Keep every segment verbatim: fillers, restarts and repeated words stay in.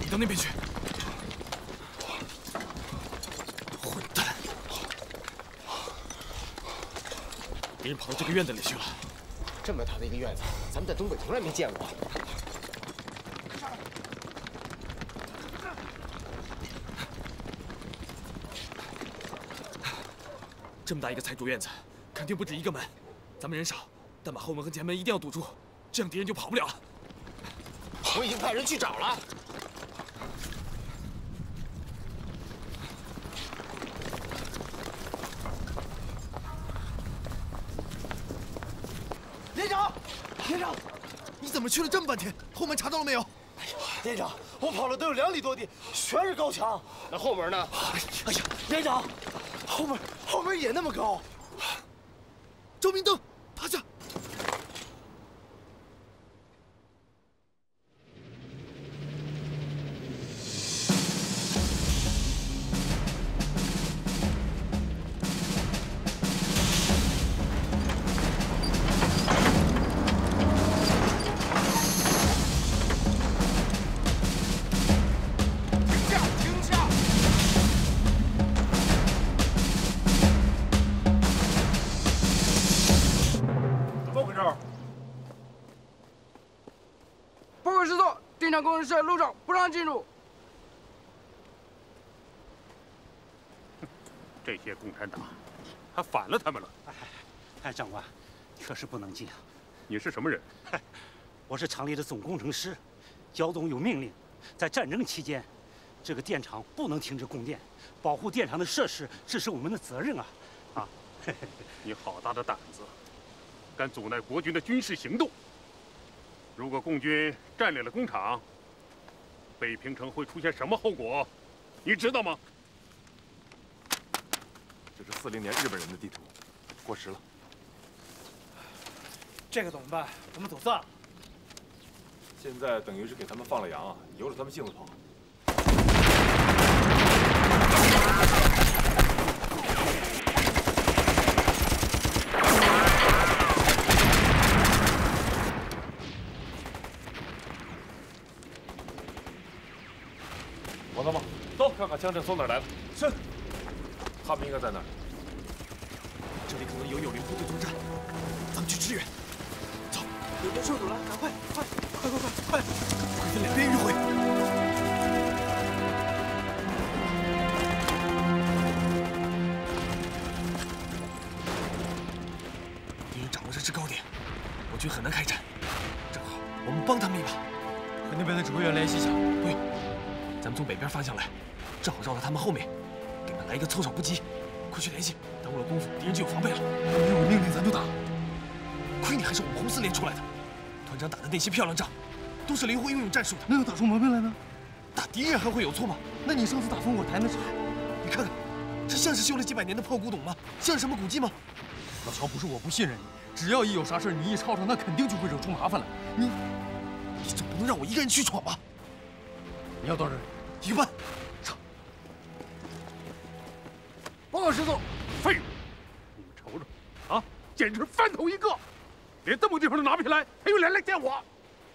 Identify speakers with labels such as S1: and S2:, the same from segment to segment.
S1: 到那边去。混蛋！敌人跑到这个院子里去了。
S2: 这么大的一个院子，咱们在东北从来没见过。
S1: 这么大一个财主院子，肯定不止一个门。咱们人少，但把后门和前门一定要堵住，这样敌人就跑不了了。
S2: 我已经派人去找了。
S1: 连长，连长，你怎么去了这么半天？后门查到了没有？
S3: 哎呀，连长，我跑了都有两里多地，全是高墙。
S2: 那后门呢？
S3: 哎呀，连长，后门后门也那么高。
S1: 照明灯，趴下。
S4: 工人社路上不让进入。
S5: 这些共产党还反了他们了。
S6: 哎，哎，长官，可是不能进啊！
S5: 你是什么人？
S6: 嗨，我是厂里的总工程师。焦总有命令，在战争期间，这个电厂不能停止供电，保护电厂的设施，这是我们的责任啊！啊，嘿嘿，
S5: 你好大的胆子，敢阻碍国军的军事行动！如果共军占领了工厂，北平城会出现什么后果？你知道吗？
S7: 这是四零年日本人的地图，过时了。
S3: 这个怎么办？我们走散了。
S7: 现在等于是给他们放了羊啊，由着他们性子跑。王参谋，走，看看枪声从哪儿来的。
S3: 是。
S7: 他们应该在那儿。
S1: 这里可能有友邻部队作战，咱们去支援。走，
S3: 有人受阻了，赶快，快，快快快快，
S1: 快分两边迂回。敌人掌握这制高点，我军很难开战。正好，我们帮他们一把。
S3: 和那边的指挥员联系一下。
S1: 不用。咱们从北边方向来，正好绕到他们后面，给他们来一个措手不及。快去联系，耽误了功夫，敌人就有防备了。
S3: 没有命令咱就打，
S1: 亏你还是我们红四连出来的，团长打的那些漂亮仗，都是灵活运用战术的。
S3: 那要打出毛病来呢？
S1: 打敌人还会有错吗？
S3: 那你上次打烽火台那是？
S1: 你看看，这像是修了几百年的破古董吗？像是什么古迹吗？
S3: 老乔，不是我不信任你，只要一有啥事你一吵吵，那肯定就会惹出麻烦来。你，
S1: 你总不能让我一个人去闯吧？
S3: 你要多少人？
S1: 一个半。
S3: 上。报告师座。
S5: 废物！你们瞅瞅，啊，简直翻头一个！连这么个地方都拿不下来，还有脸来见我？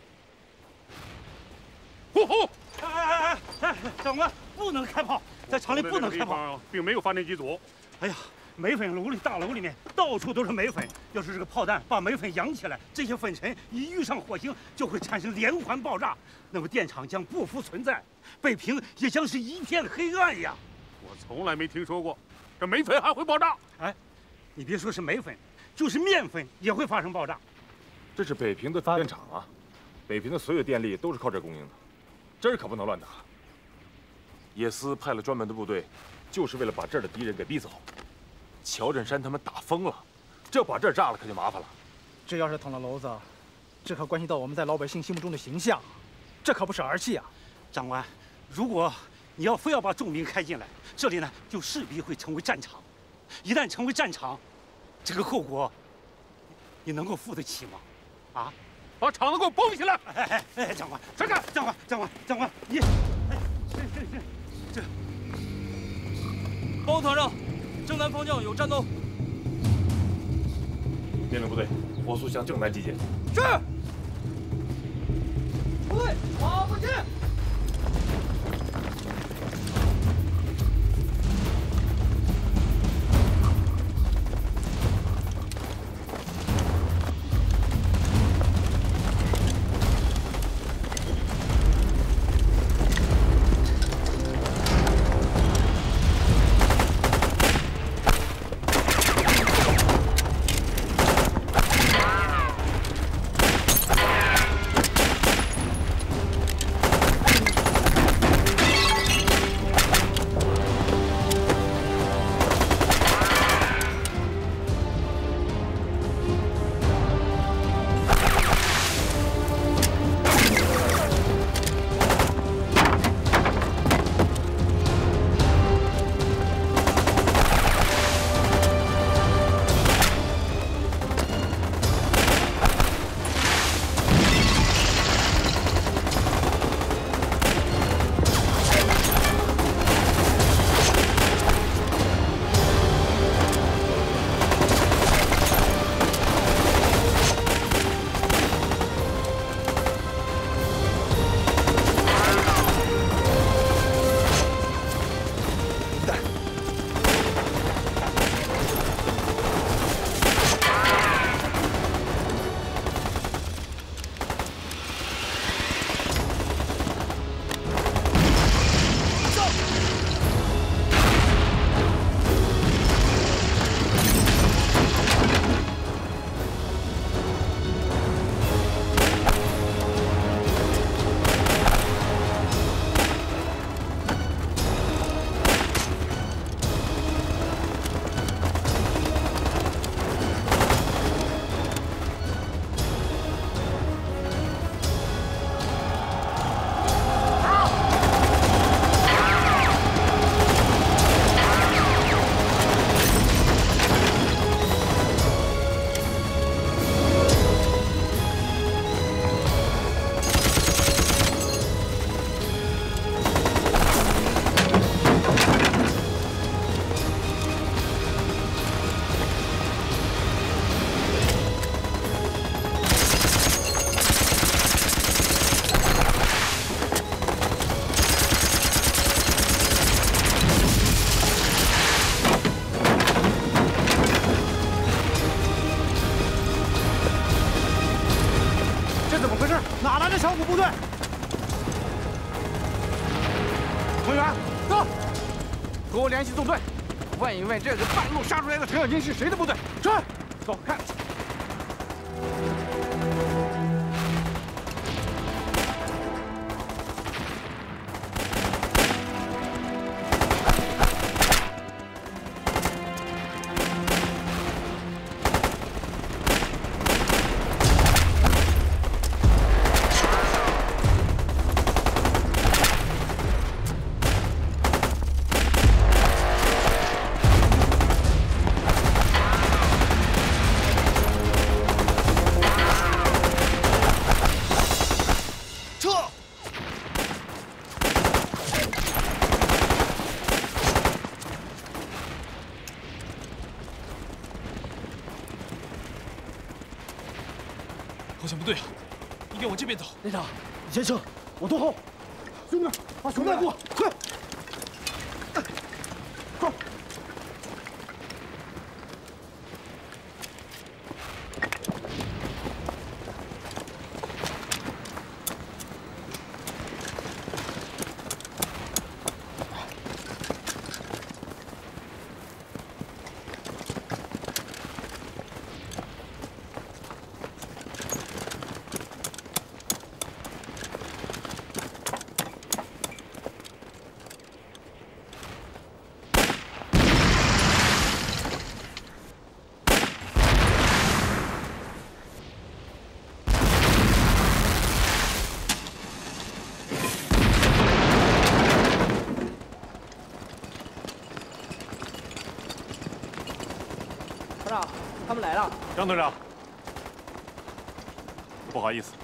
S5: 呼呼！
S6: 哎哎哎哎，长官，不能开炮，在厂里不能开炮，
S5: 并没有发电机组。
S6: 哎呀，煤粉炉里、大楼里面到处都是煤粉。要是这个炮弹把煤粉扬起来，这些粉尘一遇上火星，就会产生连环爆炸，那么电厂将不复存在，北平也将是一片黑暗呀！
S5: 我从来没听说过，这煤粉还会爆炸。
S6: 哎，你别说是煤粉，就是面粉也会发生爆炸。
S7: 这是北平的电厂啊，北平的所有电力都是靠这供应的，这儿可不能乱打。叶斯派了专门的部队，就是为了把这儿的敌人给逼走。乔振山他们打疯了，这把这儿炸了可就麻烦了。
S8: 这要是捅了娄子，这可关系到我们在老百姓心目中的形象，这可不是儿戏啊！
S6: 长官，如果你要非要把重兵开进来，这里呢就势必会成为战场。一旦成为战场，这个后果你能够负得起吗？啊！
S5: 把厂子给我包起来！
S6: 哎哎哎，长官，站着！长官，长官，长官，你，哎，是是是，这。
S1: 报告团长，正南方向有战斗。
S7: 命令部队，火速向正南集结。
S3: 是。
S8: 部队，跑过去！
S6: 部队。
S4: 同源，走，和我联系纵队，问一问这个半路杀出来的程咬金是谁的部队。是，走看。
S1: 好像不对啊，应该往这边走。
S6: 连长，你先撤，我拖后。兄弟们，把熊带过，快！快！
S8: 他们来了。
S7: 张队长，不好意思，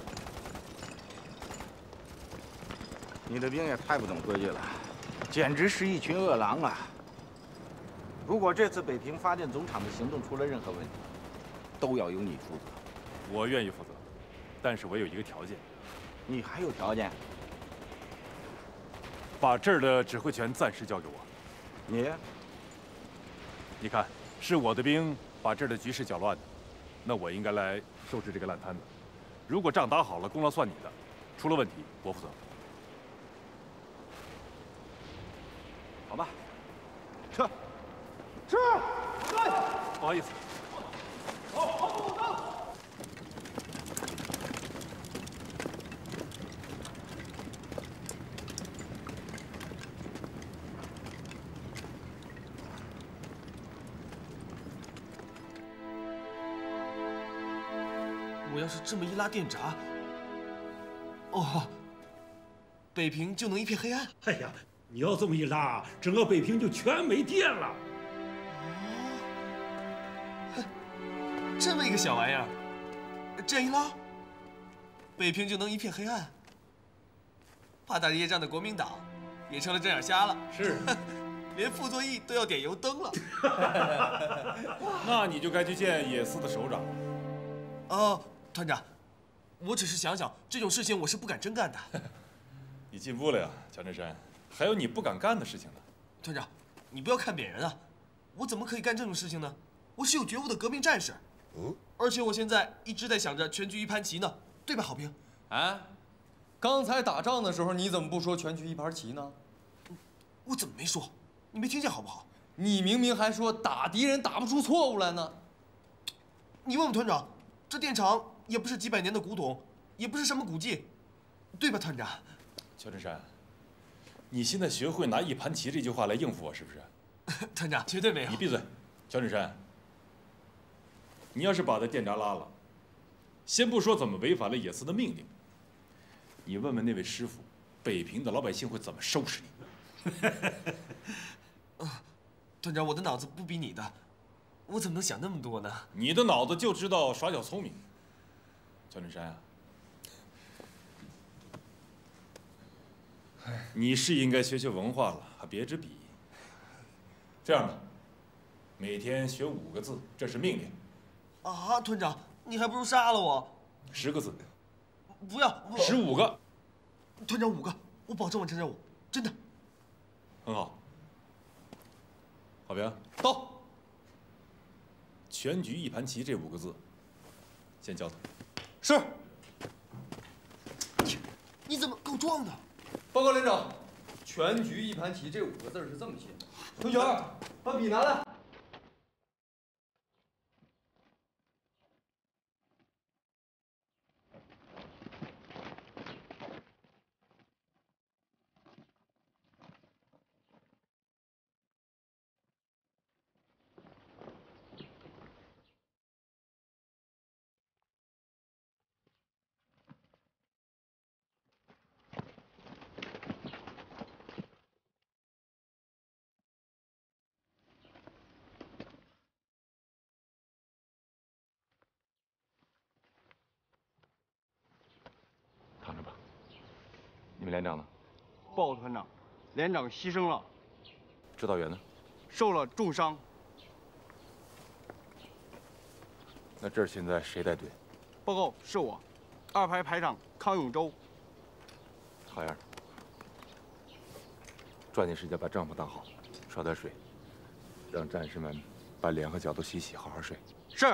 S4: 你的兵也太不懂规矩了，简直是一群饿狼啊！如果这次北平发电总厂的行动出了任何问题，都要由你负责。
S7: 我愿意负责，但是我有一个条件。
S4: 你还有条件？
S7: 把这儿的指挥权暂时交给我。
S4: 你，
S7: 你看，是我的兵把这儿的局势搅乱的，那我应该来收拾这个烂摊子。如果仗打好了，功劳算你的；出了问题，我负责。
S4: 好吧，撤，撤，
S7: 不好意思。
S1: 我要是这么一拉电闸，哦，北平就能一片黑暗。
S6: 哎呀，你要这么一拉，整个北平就全没电了。
S1: 哦，这么一个小玩意儿，这一拉，北平就能一片黑暗。怕打夜战的国民党也成了睁眼瞎了。
S3: 是，
S1: 连傅作义都要点油灯了。
S7: 那你就该去见野司的首长了。
S1: 哦。团长，我只是想想，这种事情我是不敢真干的。
S7: 你进步了呀，乔振山，还有你不敢干的事情呢。
S1: 团长，你不要看扁人啊，我怎么可以干这种事情呢？我是有觉悟的革命战士。嗯，而且我现在一直在想着全局一盘棋呢，对吧，郝平？
S3: 哎，刚才打仗的时候你怎么不说全局一盘棋呢？
S1: 我怎么没说？你没听见好不好？
S3: 你明明还说打敌人打不出错误来呢。
S1: 你问问团长，这电厂也不是几百年的古董，也不是什么古迹，对吧，团长？
S7: 乔振山，你现在学会拿一盘棋这句话来应付我是不是？
S1: 团长，绝对没有。
S7: 你闭嘴，乔振山。你要是把这电闸拉了，先不说怎么违反了野司的命令，你问问那位师傅，北平的老百姓会怎么收拾你？
S1: 啊，团长，我的脑子不比你的，我怎么能想那么多呢？
S7: 你的脑子就知道耍小聪明。乔振山啊，你是应该学学文化了，还别支笔。这样吧，每天学五个字，这是命令。
S1: 啊，团长，你还不如杀了我。
S7: 十个字。
S1: 不要。
S7: 十五个。
S1: 团长，五个，我保证完成任务，真的。
S7: 很好。郝平，
S3: 到。
S7: 全局一盘棋这五个字，先教他。
S3: 是。
S1: 你怎么够壮的？
S3: 报告连长，全局一盘棋这五个字是这么写的。同学儿，把笔拿来。
S7: 躺着吧。你们连长呢？
S9: 报告团长，连长牺牲了。
S7: 指导员呢？
S9: 受了重伤。
S7: 那这儿现在谁带队？
S9: 报告是我，二排排长康永洲。
S7: 好样的！抓紧时间把帐篷搭好，烧点水，让战士们把脸和脚都洗洗，好好睡。
S9: 是。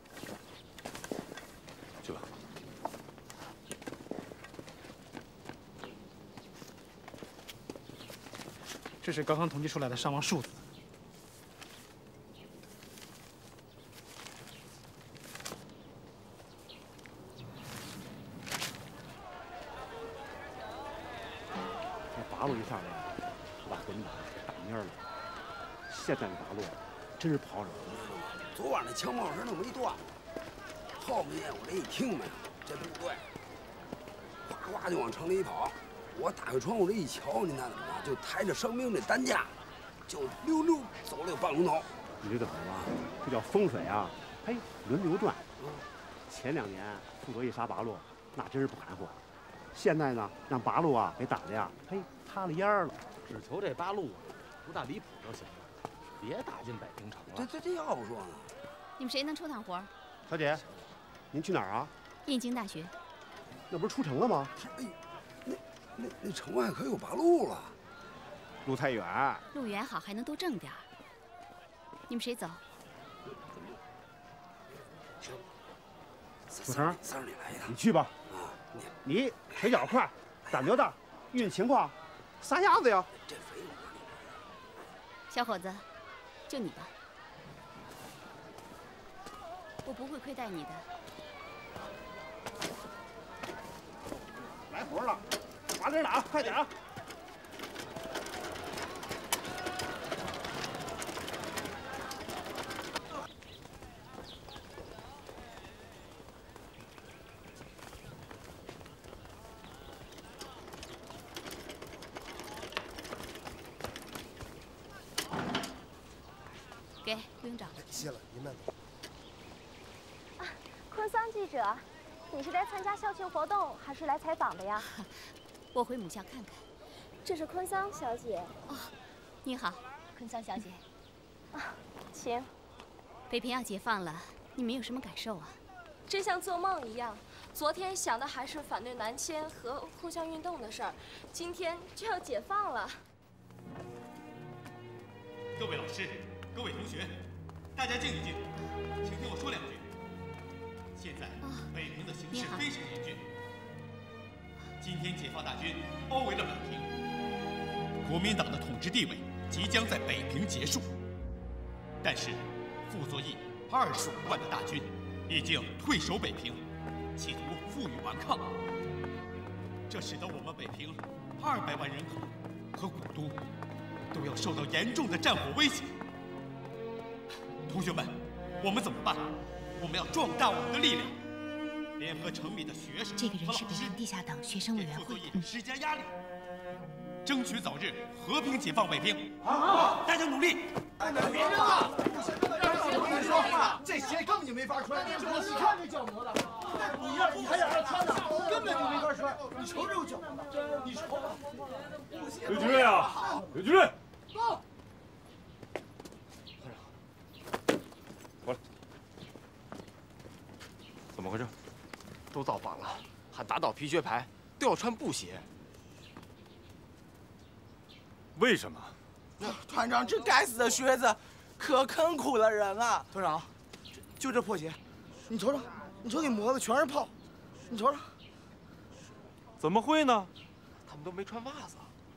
S7: 去吧。
S8: 这是刚刚统计出来的伤亡数字。
S6: 这八路一上来，把滚打打蔫了。现在的八路真是跑着。
S10: 昨晚那枪炮声都没断，后面我这一听没有，这部队呱呱就往城里一跑。 我打开窗户这一瞧，你看怎么着？就抬着伤兵这担架，就溜溜走了有半钟头。
S6: 你知道什么？这叫风水啊！嘿，轮流转。前两年负责一杀八路，那真是不含糊。现在呢，让八路啊给打的呀，嘿，塌了烟儿了。
S4: 只求这八路啊不大离谱就行了，别打进北平城了。
S10: 这这这要不说呢？
S11: 你们谁能抽趟活？
S6: 小姐，您去哪儿啊？
S11: 燕京大学。
S6: 那不是出城了吗？
S10: 哎。 那那城外可有八路了，
S6: 路太远。
S11: 路远好，还能多挣点儿。你们谁走？
S6: 楚成，
S10: 三儿你来一趟，
S6: 你去吧。
S10: 啊，
S6: 你你腿脚快，胆子大，遇见情况撒丫子呀。
S10: 这肥肉
S11: 小伙子，就你吧，我不会亏待你的。
S6: 来活了。 把点打，快点啊！
S11: 给副营长。
S10: 谢了，您慢走。
S12: 啊，坤桑记者，你是来参加校庆活动，还是来采访的呀？
S11: 我回母校看看。
S12: 这是坤桑小姐。
S11: 哦，你好，坤桑小姐。
S12: 啊，请。
S11: 北平要解放了，你们有什么感受啊？
S12: 真像做梦一样。昨天想的还是反对南迁和互相运动的事儿，今天就要解放了。
S13: 各位老师，各位同学，大家静一静，请听我说两句。现在北平的形势非常严峻。 今天解放大军包围了北平，国民党的统治地位即将在北平结束。但是，傅作义二十五万的大军已经退守北平，企图负隅顽抗。这使得我们北平二百万人口和古都都要受到严重的战火威胁。同学们，我们怎么办？我们要壮大我们的力量。 联合城里的学生，
S11: 这个人是北平地下党学生委员会，
S13: 嗯，施加压力，争取早日和平解放北平。
S6: 好，
S13: 大家努力！
S14: 别扔了！我跟你说，这鞋根本就没法穿，你看这脚磨的，你要你还让他穿呢，根本就没法穿。你瞅瞅脚磨的，你瞅瞅。
S7: 刘局任啊，刘局任，
S14: 到。
S7: 过来，怎么回事？
S2: 都造反了，还打倒皮靴牌，都要穿布鞋。
S7: 为什么？
S15: 团长，这该死的靴子，可坑苦了人了。
S14: 团长，就这破鞋，你瞅瞅，你瞅你磨的全是泡，你瞅瞅。
S7: 怎么会呢？
S2: 他们都没穿袜子。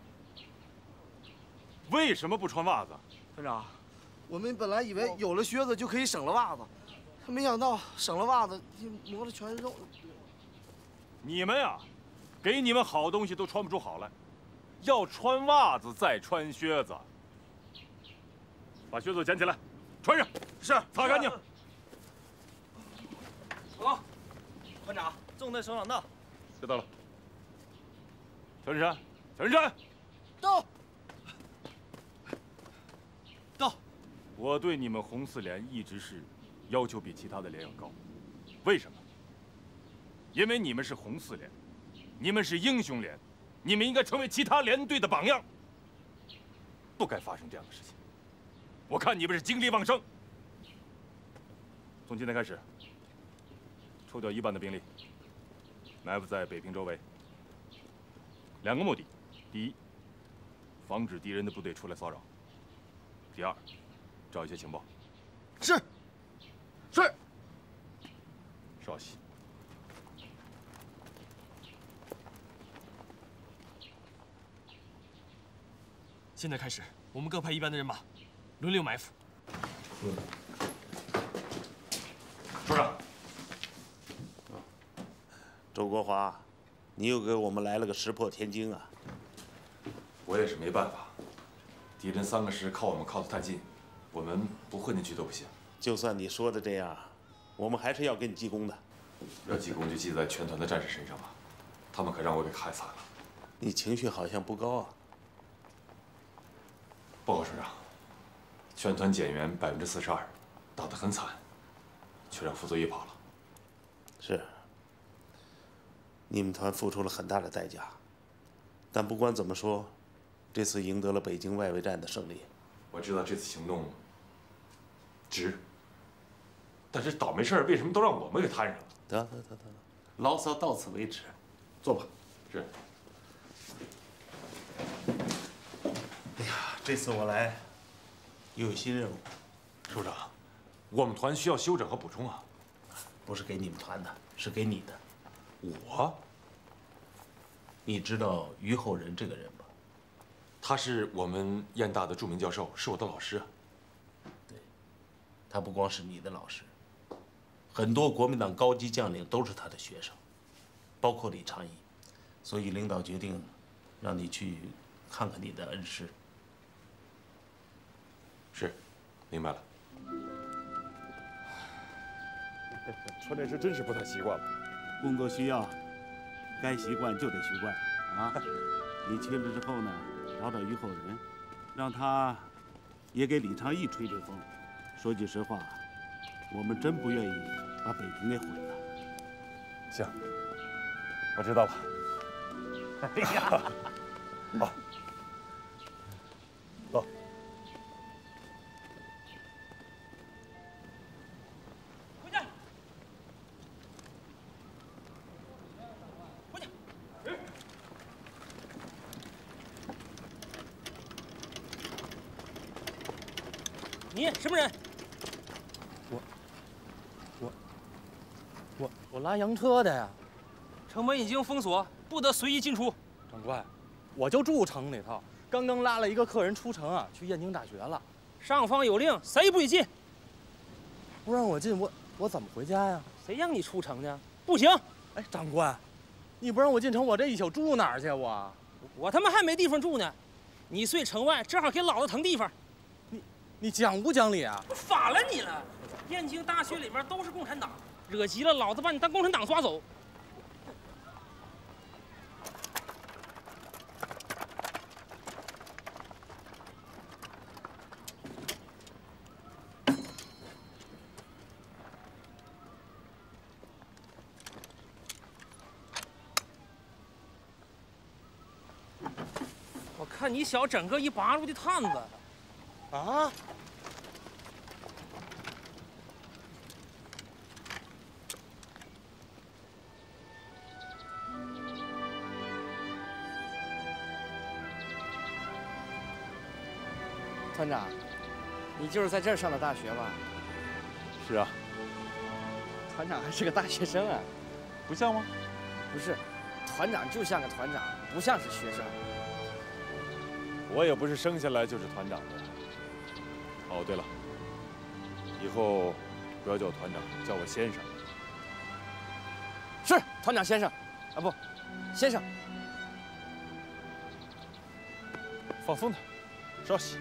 S7: 为什么不穿袜子？
S14: 团长，我们本来以为有了靴子就可以省了袜子，没想到省了袜子，磨的全是肉。
S7: 你们呀，给你们好东西都穿不出好来，要穿袜子再穿靴子。把靴子捡起来，穿上。
S8: 是，
S7: 擦干净。
S8: 好，团长，纵队首长到。
S7: 知道了。全山，全山，
S14: 到。
S1: 到。
S7: 我对你们红四连一直是要求比其他的连要高，为什么？因为你们是红四连，你们是英雄连，你们应该成为其他连队的榜样，不该发生这样的事情。我看你们是精力旺盛。从今天开始，抽调一半的兵力，埋伏在北平周围。两个目的：第一，防止敌人的部队出来骚扰；第二，找一些情报。
S14: 是。是。
S7: 稍息。
S1: 现在开始，我们各派一班的人马，轮流埋伏。
S7: 嗯。首长。
S16: 周国华，你又给我们来了个石破天惊啊！
S7: 我也是没办法，敌人三个师靠我们靠得太近，我们不混进去都不行。
S16: 就算你说的这样，我们还是要给你记功的。
S7: 要记功就记在全团的战士身上吧，他们可让我给害惨了。
S16: 你情绪好像不高啊。
S7: 报告首长，全团减员百分之四十二，打得很惨，却让傅作义跑了。
S16: 是。你们团付出了很大的代价，但不管怎么说，这次赢得了北京外围战的胜利。
S7: 我知道这次行动值，但是倒霉事儿为什么都让我们给摊上了？
S16: 得得得得，牢骚到此为止，坐吧。
S7: 是。
S16: 哎呀，这次我来又有新任务。
S7: 首长，我们团需要休整和补充啊。
S16: 不是给你们团的，是给你的。
S7: 我？
S16: 你知道于厚仁这个人吧？
S7: 他是我们燕大的著名教授，是我的老师啊。
S16: 对，他不光是你的老师，很多国民党高级将领都是他的学生，包括李长义。所以领导决定让你去看看你的恩师。
S7: 是，明白了。
S17: 穿这身真是不太习惯了。
S18: 工作需要，该习惯就得习惯啊！你去了之后呢，找找于厚仁，让他也给李长义吹吹风。说句实话，我们真不愿意把北平给毁了。
S17: 行，我知道了。
S18: 哎呀，
S17: 好，走。
S19: 你什么人？
S8: 我，我，我我拉洋车的呀。
S19: 城门已经封锁，不得随意进出。
S8: 长官，我就住城里头，刚刚拉了一个客人出城啊，去燕京大学了。
S19: 上方有令，谁不许进？
S8: 不让我进，我我怎么回家呀？
S19: 谁让你出城呢？不行！
S8: 哎，长官，你不让我进城，我这一宿住哪儿去？我
S19: 我他妈还没地方住呢。你睡城外，正好给老子腾地方。
S8: 你你讲不讲理啊？
S19: 我反了你了！燕京大学里面都是共产党，惹急了老子把你当共产党抓走。我看你小整个一八路的探子，
S8: 啊！
S15: 团长，你就是在这儿上的大学吧？
S17: 是啊。
S15: 团长还是个大学生啊？
S17: 不像吗？
S15: 不是，
S2: 团长就像个团长，不像是学生。
S7: 我也不是生下来就是团长的。哦，对了，以后不要叫我团长，叫我先生。
S2: 是团长先生，啊不，先生。
S7: 放松点，稍息。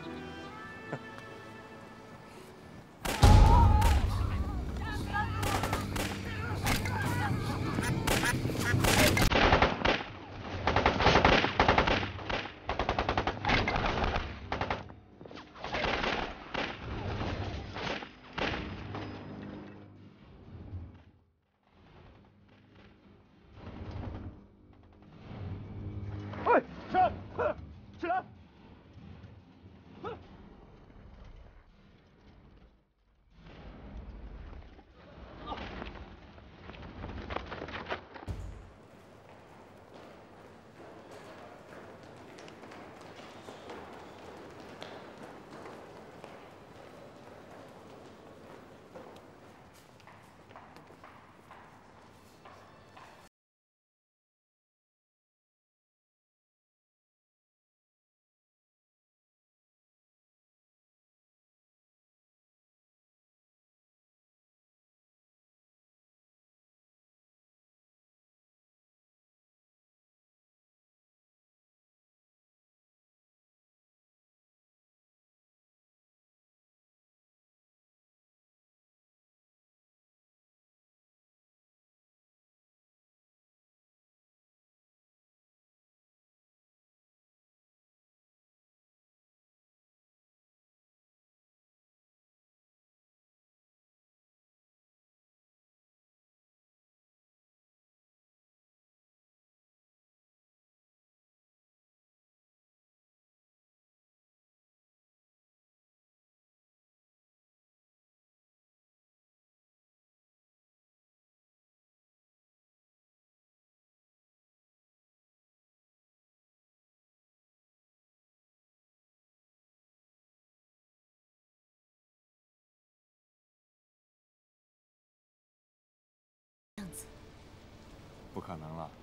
S11: 样子，
S7: 不可能了。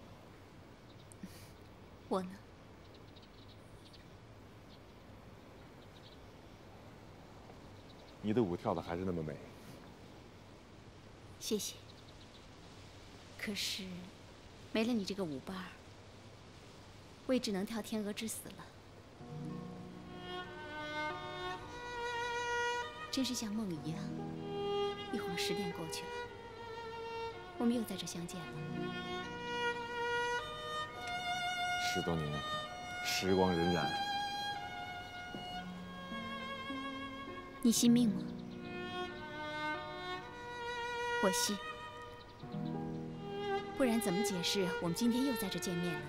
S11: 我呢？
S7: 你的舞跳的还是那么美。
S11: 谢谢。可是，没了你这个舞伴儿，我也只能跳《天鹅之死》了。真是像梦一样，一晃十年过去了。 我们又在这相见了。
S7: 十多年，时光荏苒。
S11: 你信命吗？我信。不然怎么解释我们今天又在这见面了呢？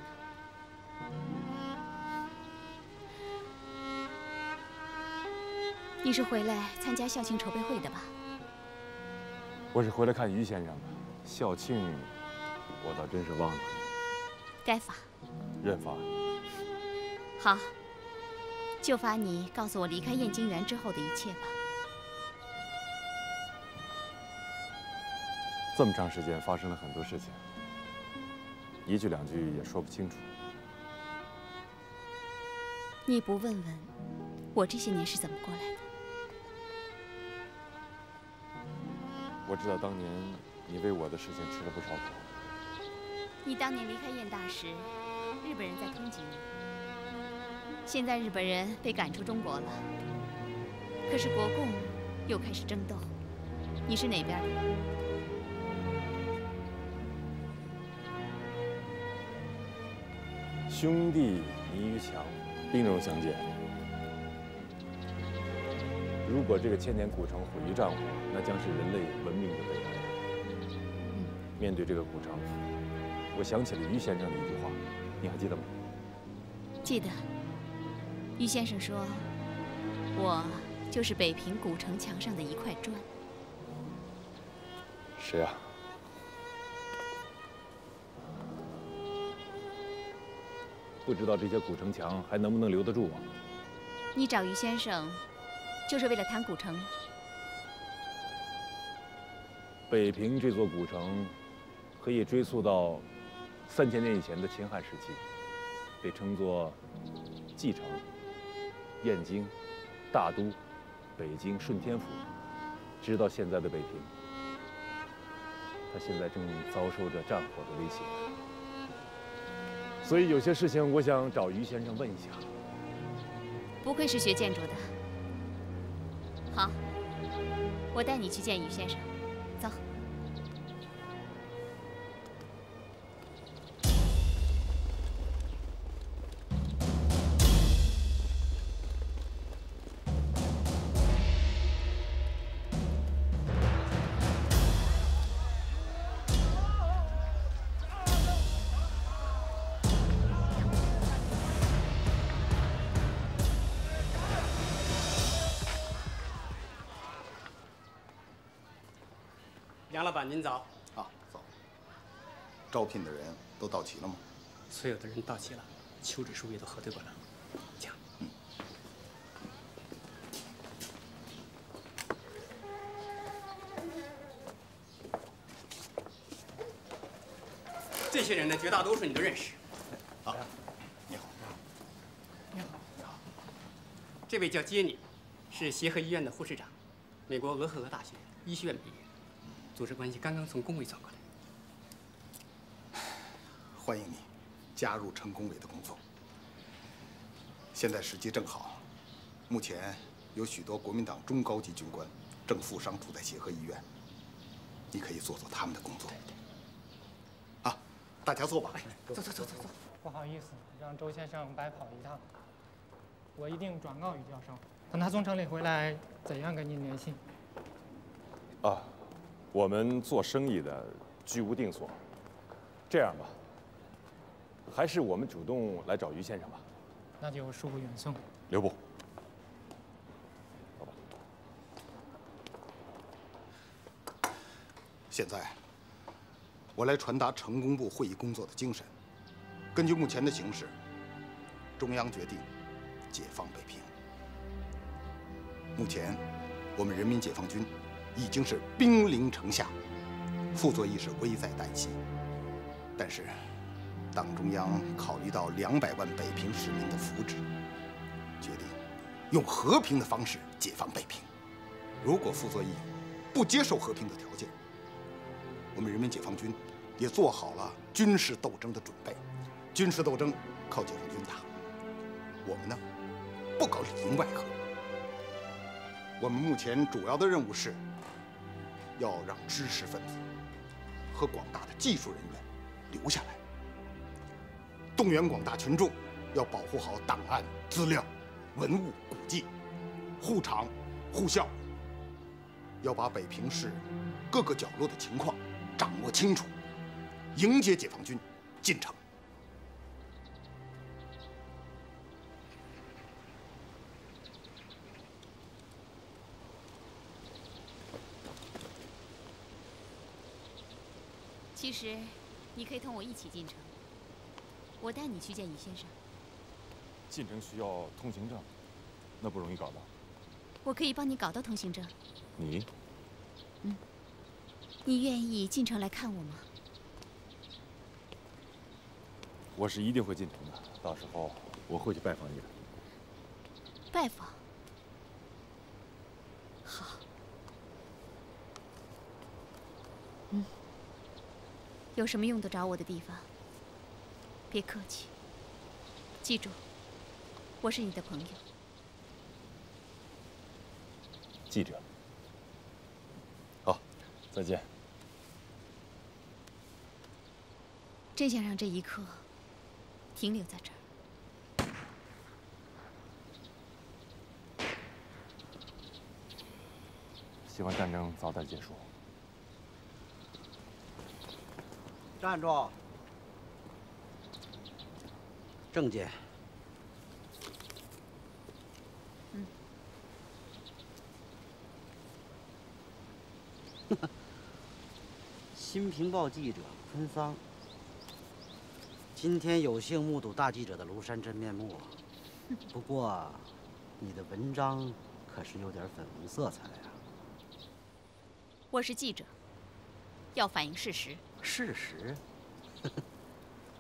S11: 你是回来参加校庆筹备会的吧？
S7: 我是回来看于先生的。 校庆，我倒真是忘了。
S11: 该罚。
S7: 认罚。
S11: 好，就罚你告诉我离开燕京园之后的一切吧。
S7: 这么长时间发生了很多事情，一句两句也说不清楚。
S11: 你不问问我这些年是怎么过来的？
S7: 我知道当年。 你为我的事情吃了不少苦。
S11: 你当年离开燕大时，日本人在通缉你。现在日本人被赶出中国了，可是国共又开始争斗，你是哪边的？
S7: 兄弟泥于墙，兵戎相见。如果这个千年古城毁于战火，那将是人类文明的悲哀。 面对这个古城，我想起了于先生的一句话，你还记得吗？
S11: 记得。于先生说：“我就是北平古城墙上的一块砖。”
S7: 是呀。不知道这些古城墙还能不能留得住啊？
S11: 你找于先生，就是为了谈古城？
S7: 北平这座古城。可以追溯到三千年以前的秦汉时期，被称作蓟城、燕京、大都、北京、顺天府，直到现在的北平。他现在正遭受着战火的威胁，所以有些事情我想找于先生问一下。
S11: 不愧是学建筑的。好，我带你去见于先生。走。
S20: 梁老板，您早。
S21: 啊，早。招聘的人都到齐了吗？
S20: 所有的人到齐了，求职书也都核对过了。请。
S21: 嗯。
S20: 这些人呢，绝大多数你都认识。
S21: 好，你好。
S20: 你好。你好。这位叫杰尼，是协和医院的护士长，美国俄亥俄大学医学院毕业。组织关系刚刚从工委转过来。
S21: 欢迎你加入城工委的工作。现在时机正好，目前有许多国民党中高级军官正负伤住在协和医院，你可以做做他们的工作。啊，大家坐吧。
S20: 走走走走走。
S22: 不好意思，让周先生白跑一趟。我一定转告于教授，等他从城里回来，怎样跟您联系？
S7: 啊。我们做生意的居无定所，这样吧，还是我们主动来找于先生吧。
S22: 那就恕不远送。
S7: 留步。
S21: 走吧。现在，我来传达城工部会议工作的精神。根据目前的形势，中央决定解放北平。目前，我们人民解放军已经是兵临城下，傅作义是危在旦夕。但是，党中央考虑到两百万北平市民的福祉，决定用和平的方式解放北平。如果傅作义不接受和平的条件，我们人民解放军也做好了军事斗争的准备。军事斗争靠解放军打，我们呢，不搞里应外合。我们目前主要的任务是，要让知识分子和广大的技术人员留下来，动员广大群众要保护好档案、资料、文物、古迹，护厂、护校，要把北平市各个角落的情况掌握清楚，迎接解放军进城。
S11: 其实，你可以同我一起进城，我带你去见于先生。
S7: 进城需要通行证，那不容易搞到。
S11: 我可以帮你搞到通行证。
S7: 你？
S11: 嗯。你愿意进城来看我吗？
S7: 我是一定会进城的，到时候我会去拜访你的。
S11: 拜访？好。嗯。有什么用得着我的地方，别客气。记住，我是你的朋友。
S7: 记着。好，再见。
S11: 真想让这一刻停留在这儿。
S7: 希望战争早点结束。
S23: 站住！证件。
S11: 嗯。
S23: 新平报记者昆桑，今天有幸目睹大记者的庐山真面目。不过，你的文章可是有点粉红色彩啊。
S11: 我是记者，要反映事实。
S23: 事实？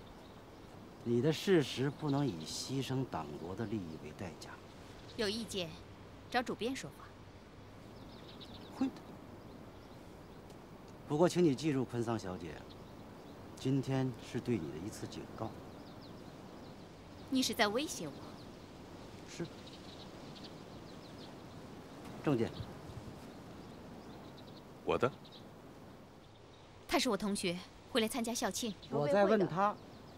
S23: 你的事实不能以牺牲党国的利益为代价。
S11: 有意见，找主编说话。
S23: 会的。不过，请你记住，昆桑小姐，今天是对你的一次警告。
S11: 你是在威胁我？
S23: 是。证件。
S17: 我的。
S11: 他是我同学，会来参加校庆。
S23: 我在问他。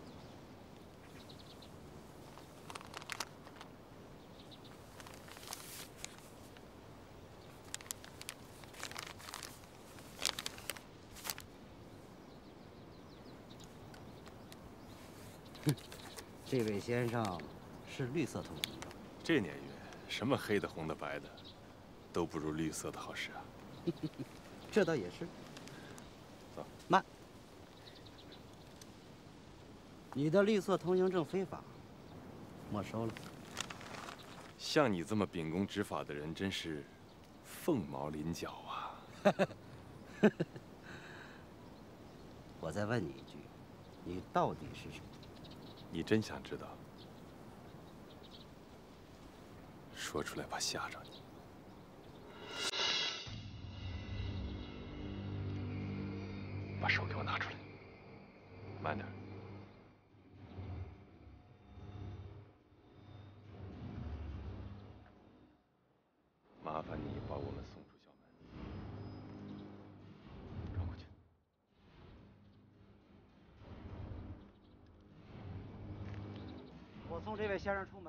S23: 这位先生是绿色通行证。
S17: 这年月，什么黑的、红的、白的，都不如绿色的好使啊。
S23: 这倒也是。
S17: 走，
S23: 慢。你的绿色通行证非法，没收了。
S17: 像你这么秉公执法的人，真是凤毛麟角啊！
S23: 我再问你一句，你到底是谁？
S17: 你真想知道？说出来怕吓着你。把手给我拿出来，慢点。麻烦你把我们送出校门。转过去。
S23: 我送这位先生出门。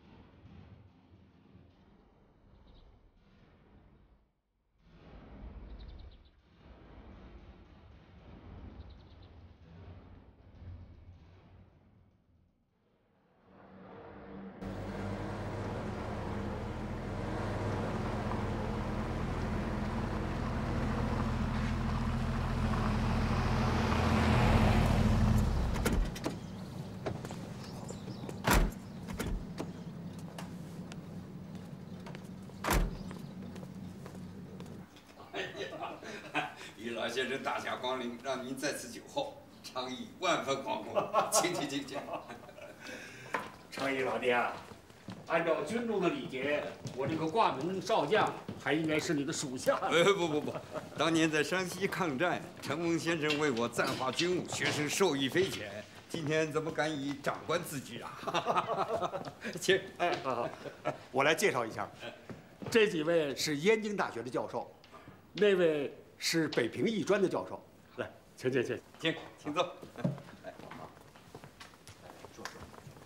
S10: 于老先生大驾光临，让您在此酒后，倡议万分惶恐，请请请请。
S6: 昌邑老爹啊，按照军中的礼节，我这个挂门少将还应该是你的属下。
S10: 呃，不不不，当年在山西抗战，陈翁先生为我赞化军务，学生受益匪浅。今天怎么敢以长官自居啊？请，
S6: 哎，好好，我来介绍一下，这几位是燕京大学的教授，那位是北平艺专的教授。来，请请请，
S10: 请请坐。来，
S6: 坐坐。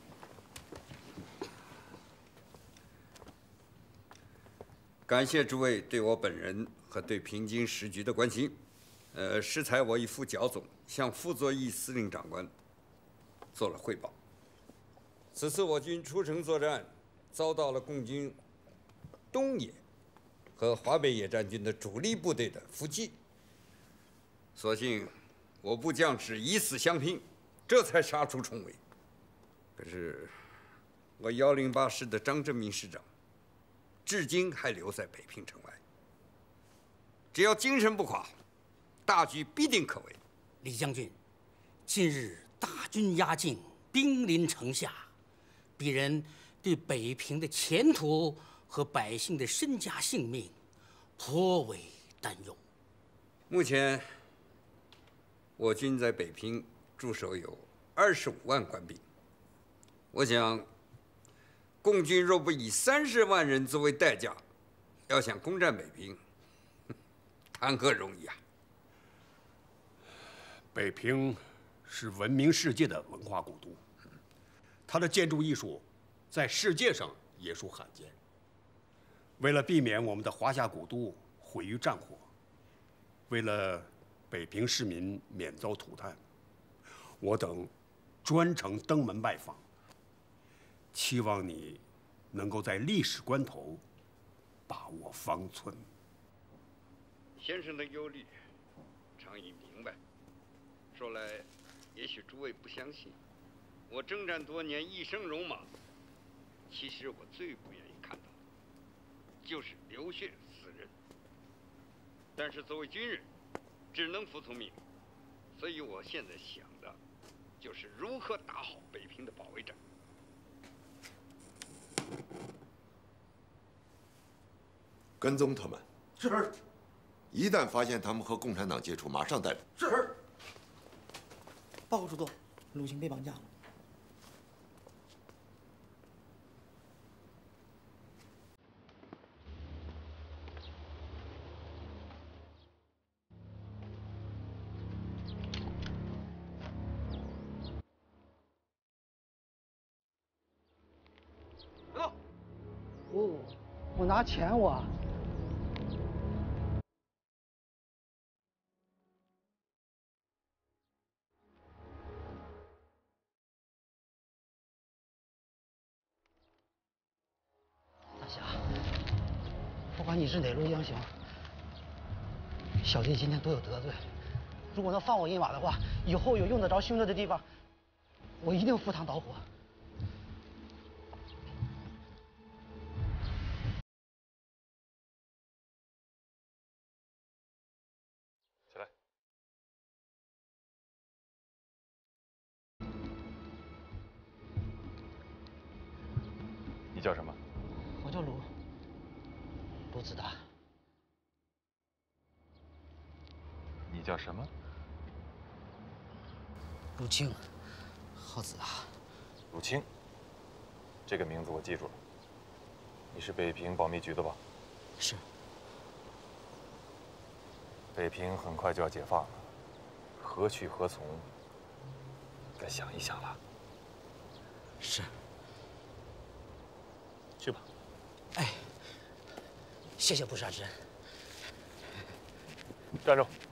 S10: 感谢诸位对我本人和对平津时局的关心。呃，适才我已赴剿总，向傅作义司令长官做了汇报。此次我军出城作战，遭到了共军东野和华北野战军的主力部队的伏击，所幸我部将士以死相拼，这才杀出重围。可是我幺零八师的张振民师长，至今还留在北平城外。只要精神不垮，大局必定可为。
S3: 李将军，近日大军压境，兵临城下，鄙人对北平的前途和百姓的身家性命颇为担忧。
S10: 目前，我军在北平驻守有二十五万官兵。我想，共军若不以三十万人作为代价，要想攻占北平，谈何容易啊！
S6: 北平是闻名世界的文化古都，它的建筑艺术在世界上也属罕见。为了避免我们的华夏古都毁于战火，为了北平市民免遭涂炭，我等专程登门拜访，期望你能够在历史关头把握方寸。
S10: 先生的忧虑，常已明白。说来，也许诸位不相信，我征战多年，一生戎马，其实我最不愿意看到的，就是流血死人。但是作为军人，只能服从命令，所以我现在想的，
S4: 就是如何打好北平的保卫战。
S5: 跟踪他们。
S14: 是。
S5: 一旦发现他们和共产党接触，马上逮捕。
S14: 是。
S9: 报告主座，鲁迅被绑架了。
S23: 我我拿钱我。大侠，不管你是哪路英雄，小弟今天都有得罪。如果能放我一马的话，以后有用得着兄弟的地方，我一定赴汤蹈火。
S17: 你叫什么？
S23: 我叫卢，卢子达。
S17: 你叫什么？
S23: 陆清，浩子达。
S17: 陆清，这个名字我记住了。你是北平保密局的吧？
S23: 是。
S17: 北平很快就要解放了，何去何从？该想一想了。
S23: 是。
S17: 去吧。
S23: 哎，谢谢不杀之恩。
S17: 站住！